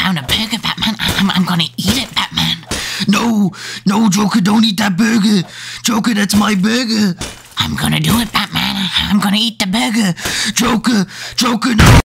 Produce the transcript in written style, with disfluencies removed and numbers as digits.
found a burger, Batman. I'm gonna eat it, Batman. No, Joker, don't eat that burger. Joker, that's my burger. I'm gonna do it, Batman. I'm gonna eat the burger. Joker, no.